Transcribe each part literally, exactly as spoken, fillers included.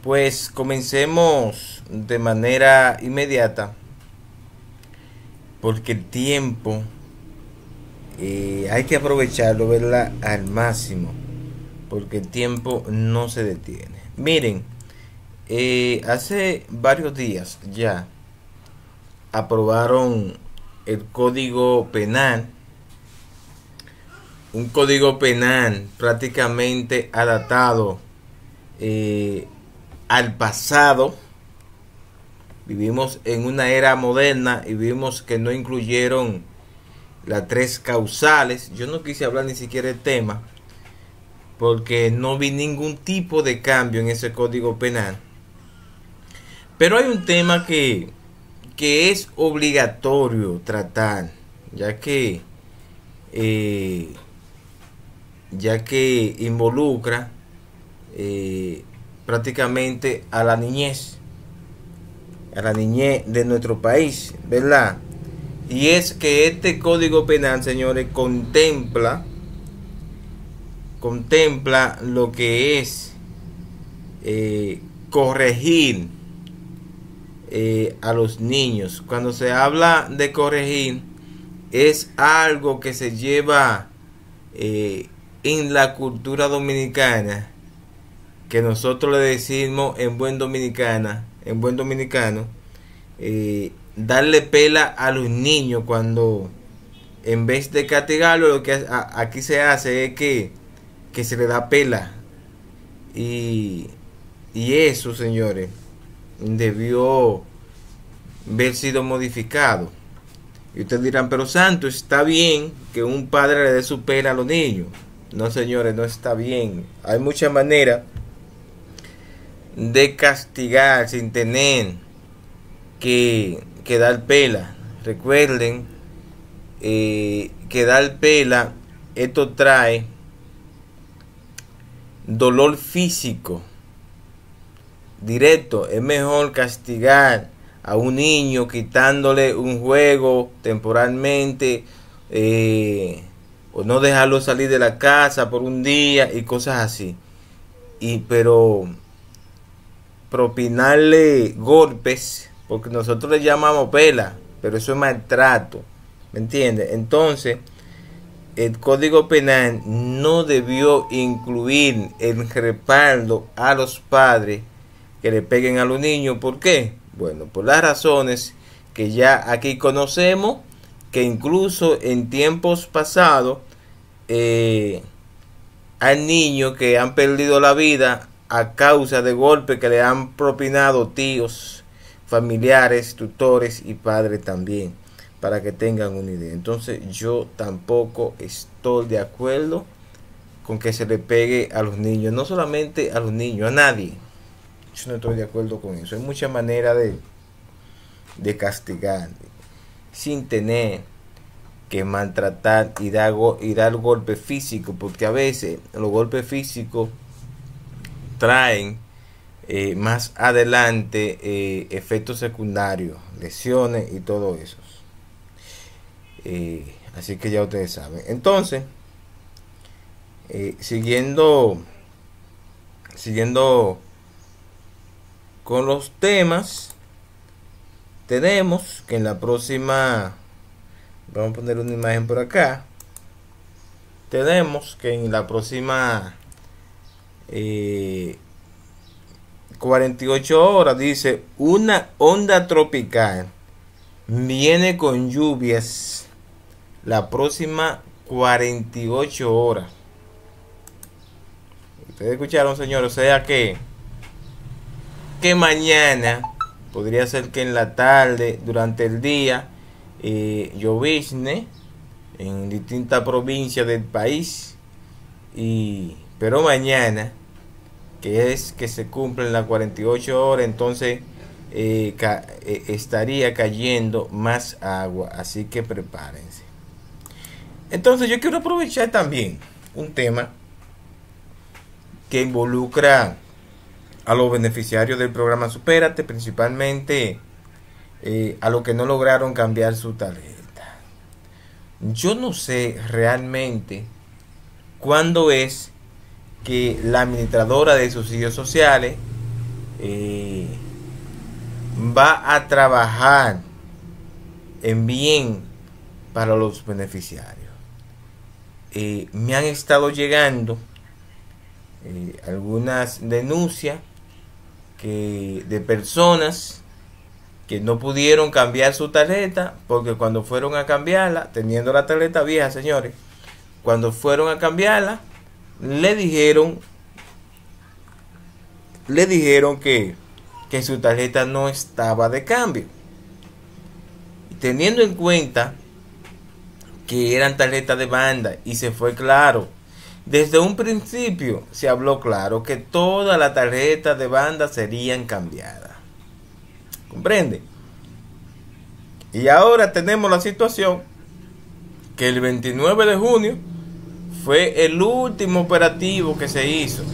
Pues comencemos de manera inmediata, porque el tiempo eh, hay que aprovecharlo, ¿verdad? Al máximo, porque el tiempo no se detiene. Miren, eh, hace varios días ya aprobaron el Código Penal, un Código Penal prácticamente adaptado eh, al pasado. Vivimos en una era moderna y vimos que no incluyeron las tres causales. Yo no quise hablar ni siquiera del tema porque no vi ningún tipo de cambio en ese Código Penal. Pero hay un tema que, que es obligatorio tratar, ya que eh, ya que involucra eh, prácticamente a la niñez, a la niñez de nuestro país, ¿verdad? Y es que este Código Penal, señores, contempla, contempla lo que es eh, corregir eh, a los niños. Cuando se habla de corregir, es algo que se lleva eh, en la cultura dominicana, que nosotros le decimos en buen dominicana, en buen dominicano, eh, darle pela a los niños, cuando en vez de castigarlo, lo que a, aquí se hace es que, que se le da pela. Y, y eso, señores, debió haber sido modificado. Y ustedes dirán, pero santo, está bien que un padre le dé su pela a los niños. No, señores, no está bien. Hay muchas maneras de castigar sin tener que, que dar pela. Recuerden eh, que dar pela, esto trae dolor físico directo. Es mejor castigar a un niño quitándole un juego temporalmente, eh, o no dejarlo salir de la casa por un día y cosas así. Y pero propinarle golpes, porque nosotros le llamamos pela, pero eso es maltrato, ¿me entiendes? Entonces, el Código Penal no debió incluir el respaldo a los padres que le peguen a los niños. ¿Por qué? Bueno, por las razones que ya aquí conocemos, que incluso en tiempos pasados eh, hay niños que han perdido la vida a causa de golpes que le han propinado tíos, familiares, tutores y padres también, para que tengan una idea. Entonces yo tampoco estoy de acuerdo con que se le pegue a los niños, no solamente a los niños, a nadie. Yo no estoy de acuerdo con eso. Hay muchas maneras de, de castigar sin tener que maltratar y dar, y dar golpe físico, porque a veces los golpes físicos traen eh, más adelante eh, efectos secundarios, lesiones y todo eso. Eh, así que ya ustedes saben. Entonces, eh, siguiendo, siguiendo con los temas, tenemos que en la próxima, vamos a poner una imagen por acá, tenemos que en la próxima eh, cuarenta y ocho horas, dice, una onda tropical viene con lluvias la próxima cuarenta y ocho horas. Ustedes escucharon, señores, o sea que que mañana podría ser que en la tarde, durante el día, eh, llovizne en distintas provincias del país, y pero mañana, que es que se cumplen las cuarenta y ocho horas, entonces eh, ca eh, estaría cayendo más agua, así que prepárense. Entonces yo quiero aprovechar también un tema que involucra a los beneficiarios del programa Supérate, principalmente eh, a los que no lograron cambiar su tarjeta. Yo no sé realmente cuándo es que la administradora de subsidios sociales eh, va a trabajar en bien para los beneficiarios. Eh, me han estado llegando eh, algunas denuncias que, de personas que no pudieron cambiar su tarjeta porque cuando fueron a cambiarla, teniendo la tarjeta vieja, señores, cuando fueron a cambiarla, le dijeron, le dijeron que, que su tarjeta no estaba de cambio. Teniendo en cuenta que eran tarjetas de banda y se fue claro, desde un principio se habló claro que todas las tarjetas de banda serían cambiadas. ¿Comprende? Y ahora tenemos la situación que el veintinueve de junio fue el último operativo que se hizo.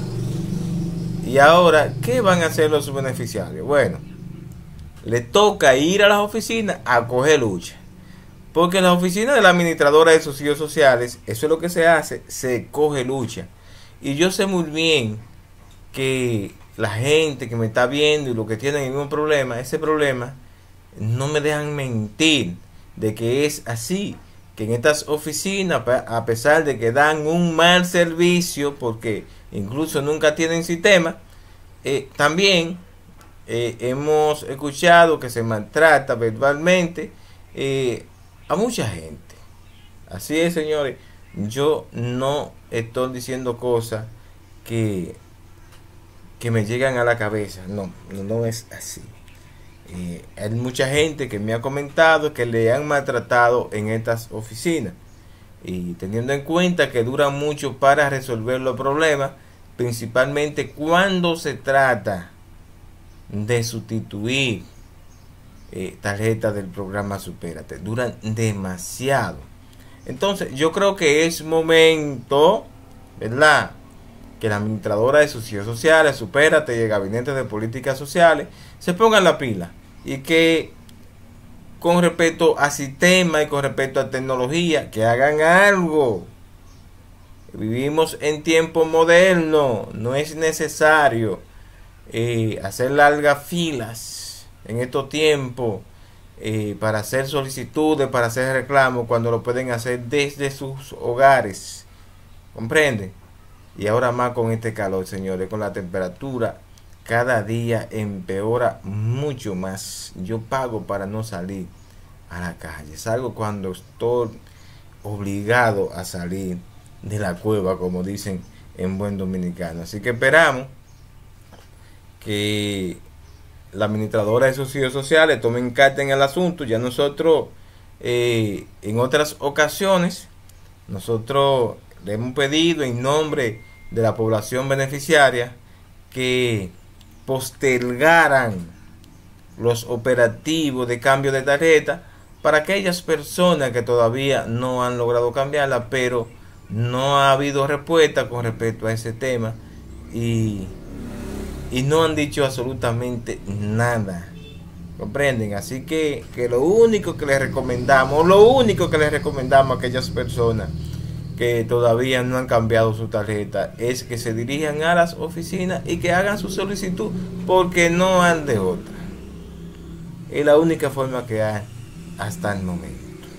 Y ahora, ¿qué van a hacer los beneficiarios? Bueno, le toca ir a las oficinas a coger lucha. Porque en las oficinas de la administradora de subsidios sociales, eso es lo que se hace, se coge lucha. Y yo sé muy bien que la gente que me está viendo y lo que tienen el mismo problema, ese problema, no me dejan mentir de que es así. Que en estas oficinas, a pesar de que dan un mal servicio, porque incluso nunca tienen sistema, eh, también eh, hemos escuchado que se maltrata verbalmente eh, a mucha gente. Así es, señores. Yo no estoy diciendo cosas que, que me llegan a la cabeza. No, no, no es así. Eh, hay mucha gente que me ha comentado que le han maltratado en estas oficinas. Y teniendo en cuenta que dura mucho para resolver los problemas, principalmente cuando se trata de sustituir Eh, tarjetas del programa Supérate, duran demasiado. Entonces yo creo que es momento, ¿verdad?, que la administradora de subsidios sociales, Supérate y el gabinete de políticas sociales se pongan la pila y que con respecto a sistema y con respecto a tecnología, que hagan algo. Vivimos en tiempo moderno, no es necesario eh, hacer largas filas en estos tiempos eh, para hacer solicitudes, para hacer reclamos, cuando lo pueden hacer desde sus hogares. ¿Comprenden? Y ahora más con este calor, señores, con la temperatura cada día empeora mucho más. Yo pago para no salir a la calle. Salgo cuando estoy obligado a salir de la cueva, como dicen en buen dominicano. Así que esperamos que la administradora de subsidios sociales tomen carta en el asunto. Ya nosotros eh, en otras ocasiones nosotros le hemos pedido en nombre de la población beneficiaria que postergaran los operativos de cambio de tarjeta para aquellas personas que todavía no han logrado cambiarla, pero no ha habido respuesta con respecto a ese tema y y no han dicho absolutamente nada. ¿Comprenden? Así que, que lo único que les recomendamos, lo único que les recomendamos a aquellas personas que todavía no han cambiado su tarjeta es que se dirijan a las oficinas y que hagan su solicitud, porque no han de otra. Es la única forma que hay hasta el momento.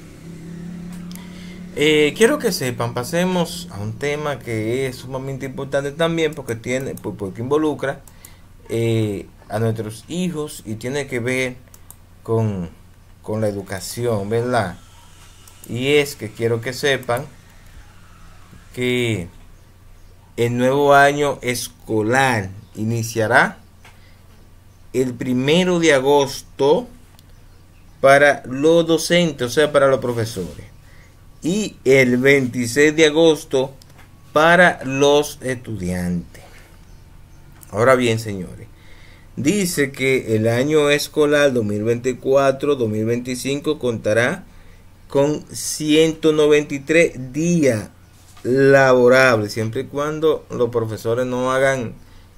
Eh, quiero que sepan, pasemos a un tema que es sumamente importante también, porque tiene, porque involucra eh, a nuestros hijos y tiene que ver con, con la educación, ¿verdad? Y es que quiero que sepan que el nuevo año escolar iniciará el primero de agosto para los docentes, o sea, para los profesores, y el veintiséis de agosto para los estudiantes. Ahora bien, señores, dice que el año escolar dos mil veinticuatro dos mil veinticinco contará con ciento noventa y tres días laborables, siempre y cuando los profesores no hagan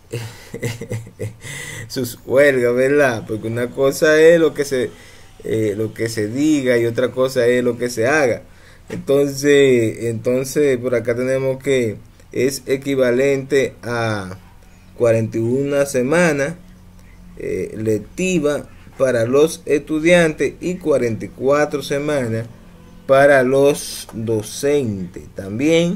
sus huelgas, ¿verdad? Porque una cosa es lo que se eh, lo que se diga y otra cosa es lo que se haga. Entonces, entonces por acá tenemos que es equivalente a cuarenta y una semanas eh, lectiva para los estudiantes y cuarenta y cuatro semanas para los docentes. También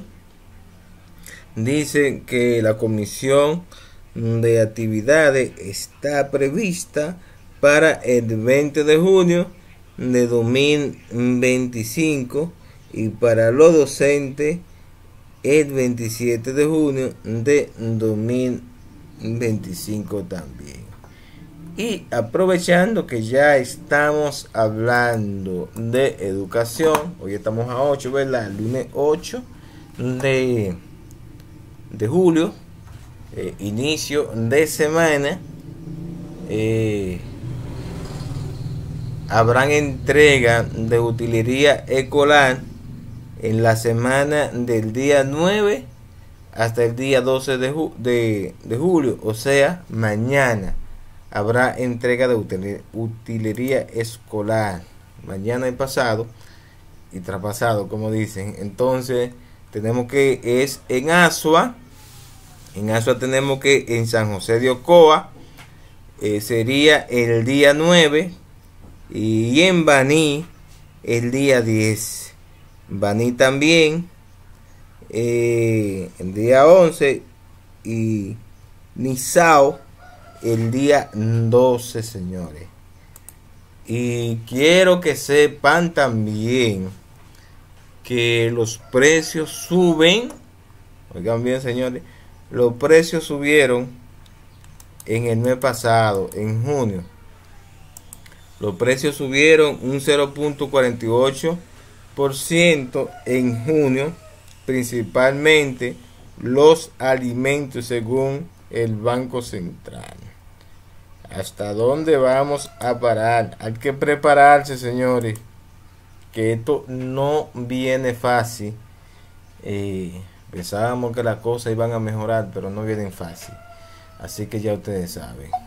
dice que la comisión de actividades está prevista para el veinte de junio de dos mil veinticinco y para los docentes el veintisiete de junio de dos mil veinticinco también. Y aprovechando que ya estamos hablando de educación, hoy estamos a ocho, ¿verdad? El lunes ocho de, de julio, eh, inicio de semana, eh, habrán entrega de utilería escolar en la semana del día nueve hasta el día doce de, ju de, de julio, o sea, mañana habrá entrega de utilería escolar, mañana y pasado y traspasado, como dicen. Entonces tenemos que es en Asua, en Asua tenemos que en San José de Ocoa eh, sería el día nueve, y en Baní el día diez. Baní también eh, el día once y Nizao el día doce, señores. Y quiero que sepan también que los precios suben. Oigan bien, señores, los precios subieron en el mes pasado, en junio. Los precios subieron un cero punto cuarenta y ocho por ciento en junio, principalmente los alimentos, según el Banco Central. ¿Hasta dónde vamos a parar? Hay que prepararse, señores, que esto no viene fácil. Eh, pensábamos que las cosas iban a mejorar, pero no vienen fácil. Así que ya ustedes saben.